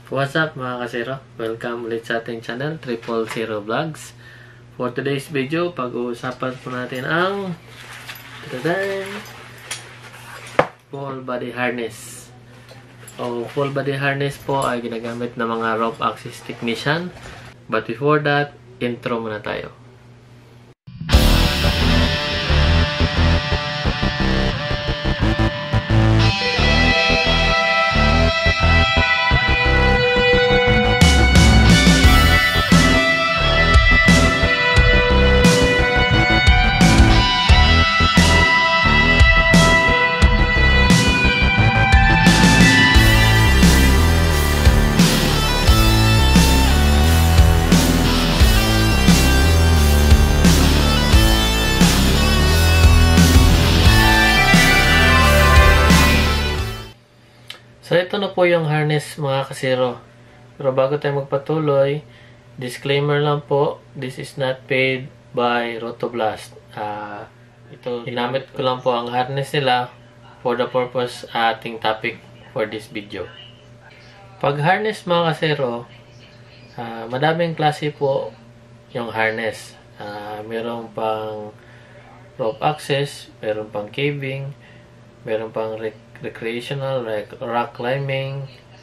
What's up mga kasero? Welcome ulit sa ating channel, 000 Vlogs. For today's video, pag-uusapan po natin ang full body harness. Full body harness po ay ginagamit ng mga rope access technician. But before that, intro muna tayo. So, ito na po yung harness mga kasero. Pero bago tayo magpatuloy, disclaimer lang po, this is not paid by Rotoblast. Ito, ginamit ko lang po ang harness nila for the purpose ating topic for this video. Pag harness mga kasero, madaming klase po yung harness. Meron pang rope access, meron pang caving, meron pang recreational like rock climbing,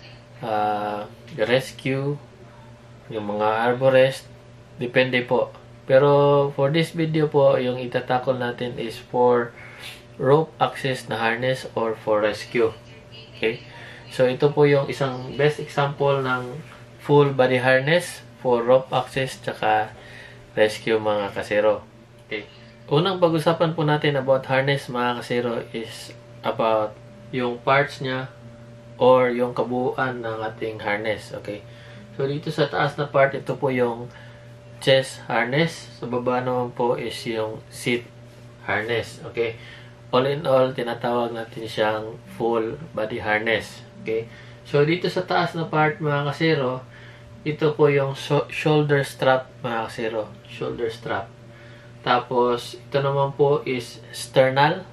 rescue, yung mga arborist, depende po. Pero for this video po, yung itatakol natin is for rope access na harness or for rescue. Okay? So ito po yung isang best example ng full body harness for rope access tsaka rescue mga kasero. Okay. Unang pag-usapan po natin about harness mga kasero is about yung parts niya or yung kabuuan ng ating harness. Okay. So dito sa taas na part, ito po yung chest harness. Sa baba naman po is yung seat harness. Okay. All in all, tinatawag natin siyang full body harness. Okay. So dito sa taas na part mga kasero, ito po yung shoulder strap mga kasero. Shoulder strap. Tapos ito naman po is sternal.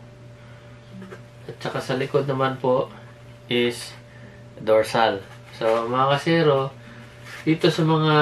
At saka sa likod naman po is dorsal. So mga kasero, dito sa mga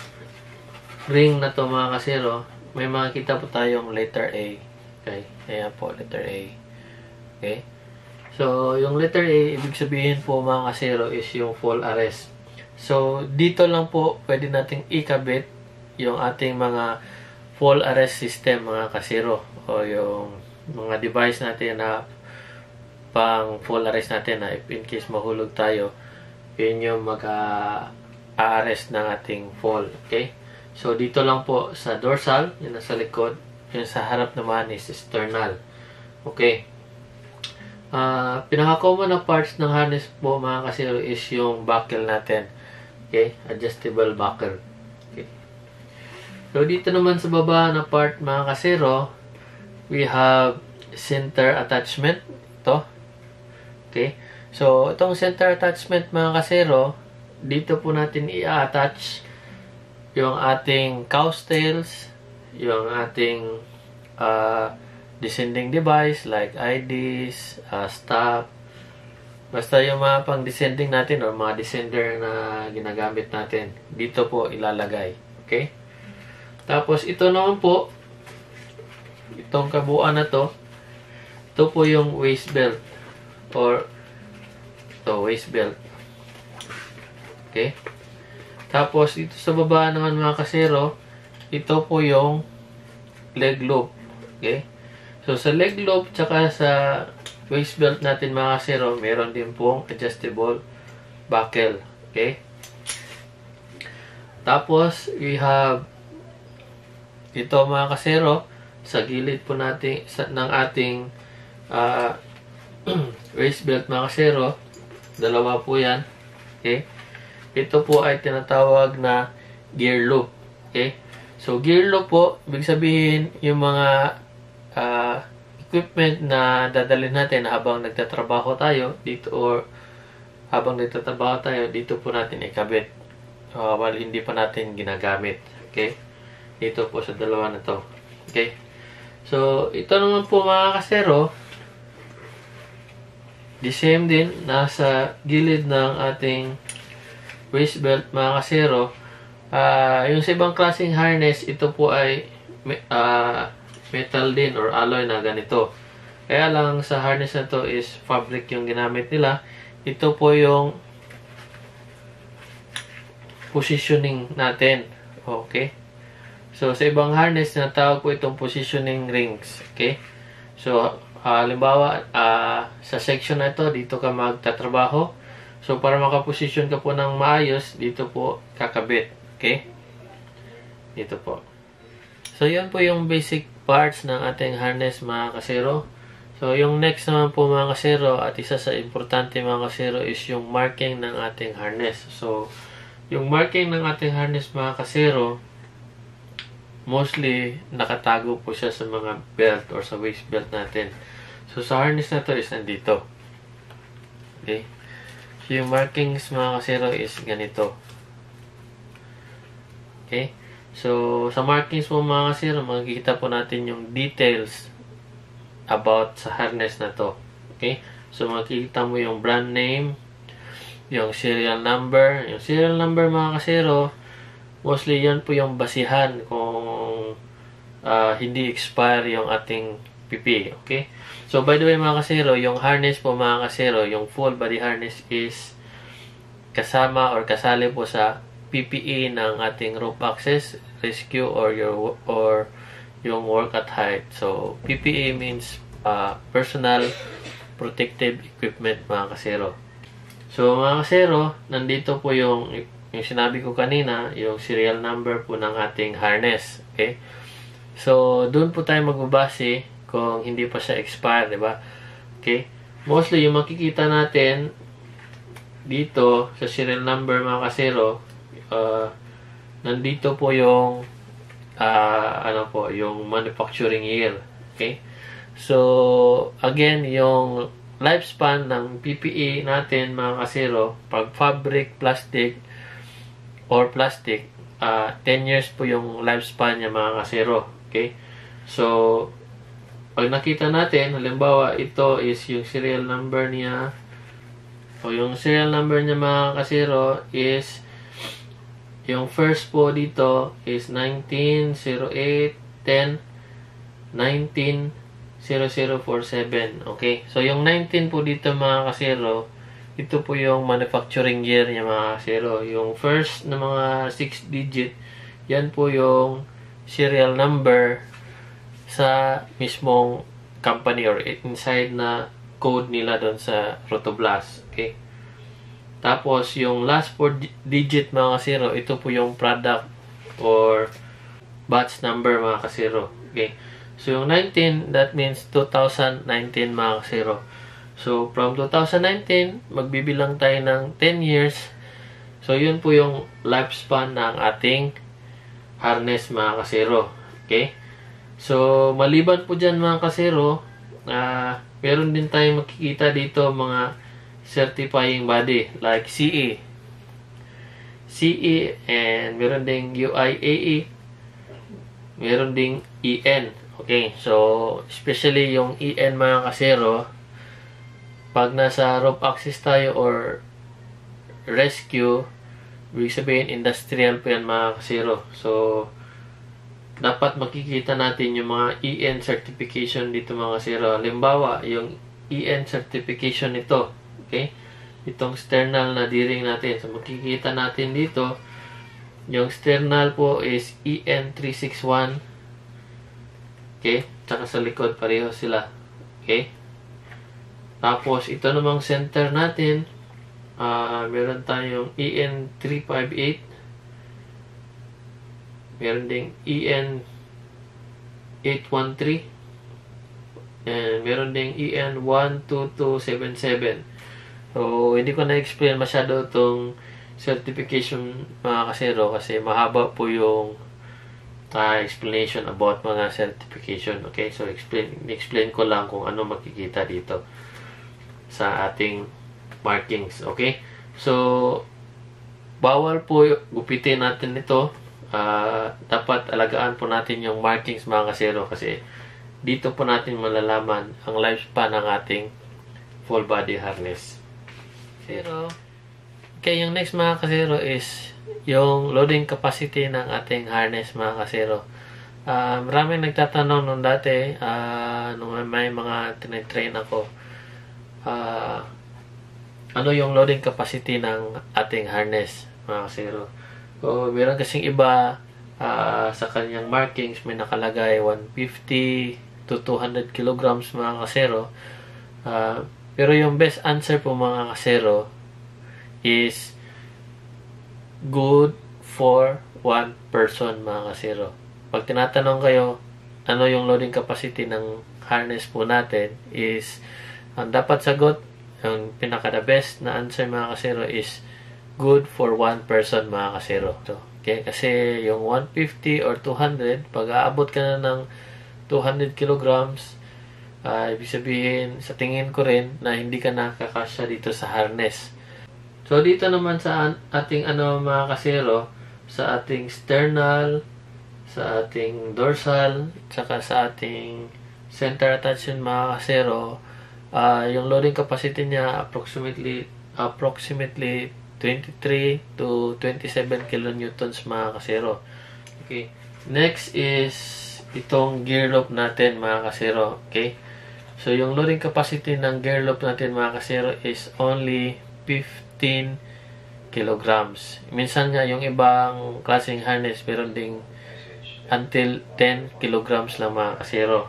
ring na to mga kasero, may makikita po tayong letter A. Okay, ayan po, letter A. Okay. So yung letter A, ibig sabihin po mga kasero is yung full arrest. So dito lang po pwede nating ikabit yung ating mga full arrest system mga kasero, o yung mga device natin na pang full arrest natin na if in case mahulog tayo, yun yung mag-a-arrest ng ating fall. Okay? So, dito lang po sa dorsal, yun nasa likod. Yun sa harap naman is sternal. Okay? Pinaka-common na parts ng harness po mga kasero is yung buckle natin. Okay? Adjustable buckle. Okay? So, dito naman sa baba na part mga kasero, we have center attachment. Ito. Okay. So, itong center attachment mga kasero, dito po natin i-attach yung ating cow's tails, yung ating descending device like IDs, stop, basta yung mga pang descending natin o mga descender na ginagamit natin, dito po ilalagay. Okay. Tapos, ito naman po, itong kabuuan na to, ito po yung waist belt or waist belt. Okay. Tapos dito sa baba naman mga kasero, ito po yung leg loop. Okay. So sa leg loop tsaka sa waist belt natin mga kasero, meron din pong adjustable buckle. Okay. Tapos we have ito mga kasero, sa gilid po natin ng ating waist belt mga kasero, dalawa po yan. Okay. Ito po ay tinatawag na gear loop. Okay. So gear loop po, ibig sabihin yung mga equipment na dadalhin natin habang nagtatrabaho tayo dito, or habang nagtatrabaho tayo dito po natin ikabit while hindi pa natin ginagamit. Okay. Dito po sa dalawa na to. Okay. So ito naman po mga kasero, the same din, nasa gilid ng ating waist belt mga kasero, yung sa ibang klaseng harness, ito po ay metal din or alloy na ganito. Kaya lang sa harness na to is fabric yung ginamit nila. Ito po yung positioning natin. Okay? So, sa ibang harness, natawag po itong positioning rings. Okay? So, halimbawa, sa section na ito, dito ka magtatrabaho. So, para makaposisyon ka po ng maayos, dito po kakabit. Okay? Dito po. So, yun po yung basic parts ng ating harness mga kasero. So, yung next naman po mga kasero, at isa sa importante mga kasero, is yung marking ng ating harness. So, yung marking ng ating harness mga kasero, mostly nakatago po siya sa mga belt or sa waist belt natin. So, sa harness na to is nandito. Okay? So, yung markings mga kasero is ganito. Okay? So, sa markings po mga kasero, makikita po natin yung details about sa harness na to. Okay? So, makikita mo yung brand name, yung serial number. Yung serial number mga kasero, mostly yan po yung basihan kung hindi expire yung ating PP. Okay? So, by the way mga kasero, yung harness po mga kasero, yung full body harness is kasama or kasali po sa PPE ng ating rope access, rescue, or yung work at height. So, PPE means personal protective equipment mga kasero. So, mga kasero, nandito po yung sinabi ko kanina, yung serial number po ng ating harness. Okay? So, doon po tayo magbabase kung hindi pa siya expire, di ba? Okay? Mostly, yung makikita natin dito sa serial number mga kasero, nandito po yung yung manufacturing year. Okay? So, again, yung lifespan ng PPE natin mga kasero, pag fabric, plastic, or plastic, 10 years po yung lifespan niya mga kasero. Okay? So, pag nakita natin, halimbawa, ito is yung serial number niya, o yung serial number niya mga kasero is yung first po dito is 190810 190047. Okay? So, yung 19 po dito mga kasero, ito po yung manufacturing year niya mga kasero. Yung first na mga 6 digit, yan po yung serial number sa mismong company or inside na code nila doon sa Rotoblast. Okay? Tapos, yung last 4 digit mga kasero, ito po yung product or batch number mga kasero. Okay? So, yung 19, that means 2019 mga kasero. So, from 2019, magbibilang tayo ng 10 years. So, yun po yung lifespan ng ating harness mga kasero. Okay? So, maliban po dyan mga kasero, meron din tayong makikita dito mga certifying body like CE, and meron ding UIAE, meron ding EN. Okay, so especially yung EN mga kasero, pag nasa rope access tayo or rescue, ibig sabihin industrial po yan mga kasero. So, dapat makikita natin yung mga EN certification dito mga kasero. Halimbawa, yung EN certification nito. Okay? Itong sternal na D-ring natin. So, makikita natin dito, yung sternal po is EN361. Okay? Tsaka sa likod, pareho sila. Okay? Tapos, ito namang center natin, meron tayong EN358. Meron ding EN813. And meron ding EN12277. So, hindi ko na-explain masyado itong certification mga kasero kasi mahaba po yung explanation about mga certification. Okay? So, explain ko lang kung ano makikita dito sa ating markings. Okay? So, bawal po gupitin natin ito. Dapat alagaan po natin yung markings mga kasero kasi dito po natin malalaman ang lifespan ng ating full body harness. Pero, Okay, yung next mga kasero is yung loading capacity ng ating harness mga kasero. Maraming nagtatanong nung dati, nung may mga tinitrain ako, ano yung loading capacity ng ating harness mga kasero. So, meron kasing iba sa kanyang markings, may nakalagay 150 to 200 kilograms mga kasero. Pero yung best answer po mga kasero is good for one person mga kasero. Pag tinatanong kayo ano yung loading capacity ng harness po natin, is ang dapat sagot, yung pinaka the best na answer mga kasero is good for one person mga kasero. Okay, kasi yung 150 or 200, pag aabot ka na ng 200 kilograms, ibig sabihin sa tingin ko rin na hindi ka nakakasya dito sa harness. So, dito naman sa ating mga kasero, sa ating sternal, sa ating dorsal, tsaka sa ating center attachment mga kasero, yung loading capacity niya approximately 23 to 27 kilonewtons mga kasero. Okay. Next is itong gear loop natin mga kasero. Okay. So, yung loading capacity ng gear loop natin mga kasero is only 15 kilograms. Minsan nga yung ibang klaseng harness meron ding until 10 kilograms lang mga kasero.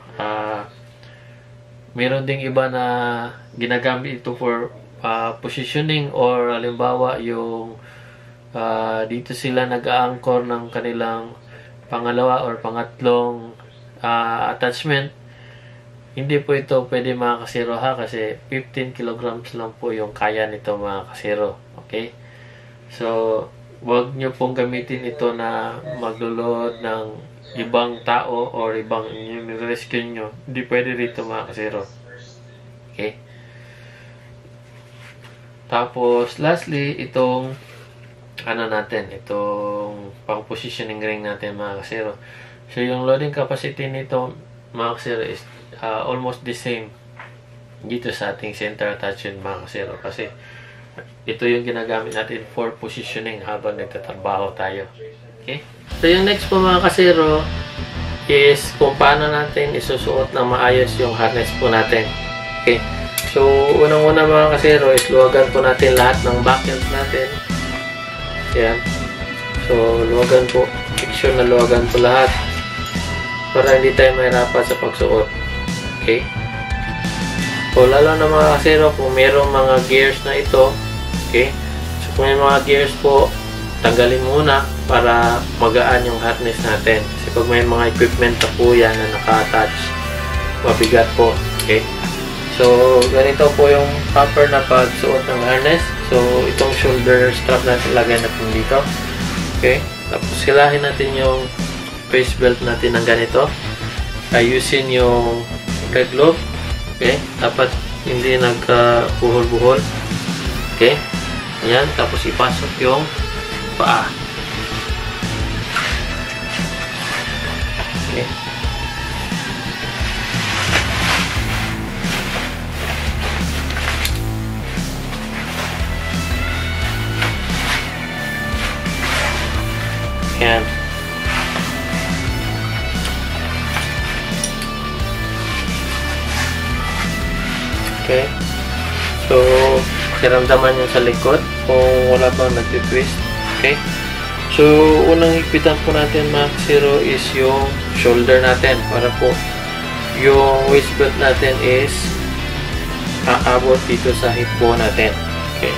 Meron ding iba na ginagamit ito for positioning, or halimbawa yung dito sila nag-a-anchor ng kanilang pangalawa or pangatlong attachment. Hindi po ito pwede mga kasero ha, kasi 15 kilograms lang po yung kaya nito mga kasero. Okay? So, wag nyo pong gamitin ito na maglulod ng ibang tao or ibang rescue nyo. Hindi pwede rito mga kasero. Okay? Tapos, lastly, itong itong pang-positioning ring natin mga kasero. So, yung loading capacity nito mga kasero is almost the same dito sa ating center attachment mga kasero, kasi ito yung ginagamit natin for positioning habang nagtatrabaho tayo. Okay? So yung next po mga kasero is kung paano natin isusuot na maayos yung harness po natin. Okay? So unang-una mga kasero is luwagan po natin lahat ng buckles natin. Yan. So luwagan po. Make sure na luwagan po lahat para hindi tayo mahirapan sa pagsuot. Okay? So, lalo na mga kasero, kung mayroong mga gears na ito, okay? So, kung may mga gears po, tanggalin muna para magaan yung harness natin. Kasi pag may mga equipment na po yan na naka-attach, mabigat po. Okay? So, ganito po yung proper na pagsuot ng harness. So, itong shoulder strap natin, lagay natin dito. Okay? Tapos, silahin natin yung face belt natin ng ganito. Ayusin yung red loop. Okay? Dapat hindi nagbuhol-buhol. Okay? Ayan. Tapos ipasok yung paa. Okay? Ayan. Okay. So, kiramdaman nyo sa likod kung wala bang nagtitwist. Okay. So, unang higpitan po natin mga kasero is yung shoulder natin para po yung waist belt natin is aabot dito sa hip bone natin. Okay.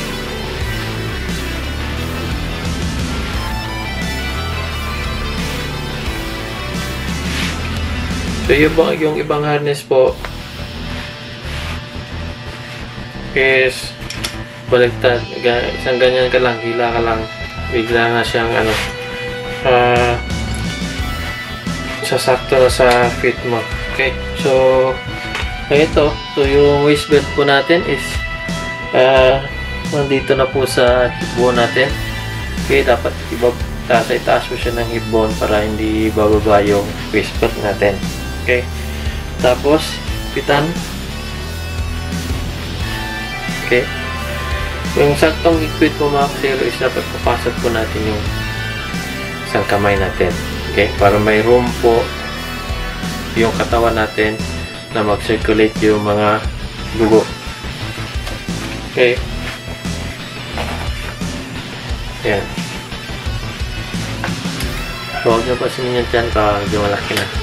So, yung ibang harness po is baliktad. Isang ganyan ka lang, hila ka lang, bigla na siyang sasakto na sa fit mo. Okay, so ito, so yung waist belt po natin is nandito na po sa hip bone natin. Okay, dapat itaas mo siya ng hip bone para hindi bababa yung waist belt natin. Okay, tapos pitan. Okay. Yung saktong higpit po mga kasero is dapat papasok po natin yung isang kamay natin. Okay? Para may room po yung katawan natin na mag-circulate yung mga dugo. Okay? Ayan. So, huwag nyo pasinin yan dyan kapag malaki na.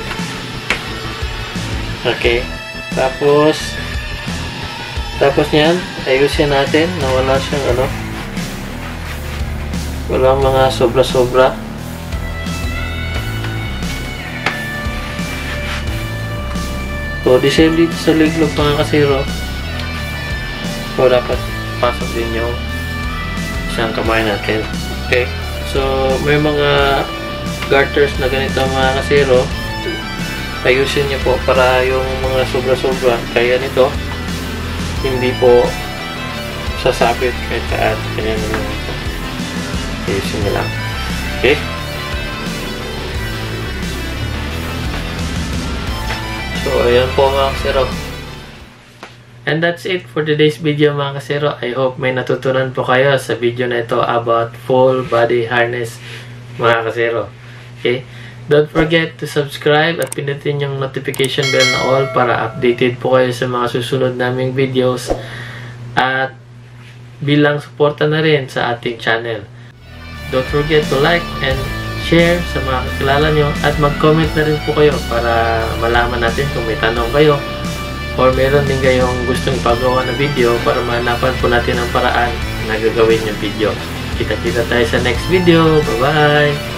Okay? Tapos niyan, ayusin natin na wala siyang walang mga sobra-sobra. So, the same dito sa liglog mga kasero. So, dapat pasok din yung isang kamay natin. Okay? So, may mga garters na ganito mga kasero. Ayusin niyo po para yung mga sobra-sobra kaya nito hindi po sasabit kahit saan. Kaya naman ayusin nyo lang. Okay? So, ayan po mga kasero. And that's it for today's video mga kasero. I hope may natutunan po kayo sa video na ito about full body harness mga kasero. Okay? Don't forget to subscribe at pindutin yung notification bell na all para updated po kayo sa mga susunod naming videos at bilang suporta na rin sa ating channel. Don't forget to like and share sa mga kakilala nyo at mag-comment na rin po kayo para malaman natin kung may tanong kayo or meron din kayong gustong pagawa na video para mahanapan po natin ang paraan na gagawin yung video. Kita-kita tayo sa next video. Bye-bye!